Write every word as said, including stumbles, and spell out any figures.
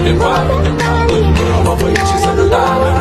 Been riding around the world, all voyages of the line.